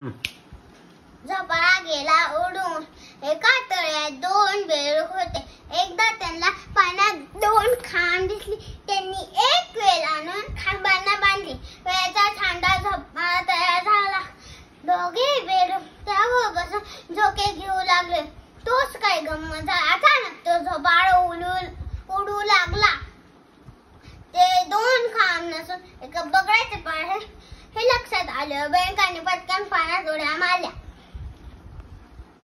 झोपाळा गेला उडून, एका तळ्यात 2 बेडूक होते. एकदा त्यांना पाण्यात 2 खांब दिसली. त्यांनी एक वेल आणून खांबांना बांधली. वेळेचा छांडा झोपाळा तयार झाला. दोघे बेडूक त्यावर बसून झोके घेऊ लागले. तोच काय गंमत झाली. अचानक तो झोपाळा उडू लागला. ते 2 खांब नसून एका बगळ्याचे पाय हे लक्षात आलं. बेडकाने पटकन पाण्यात उड्या मारल्या.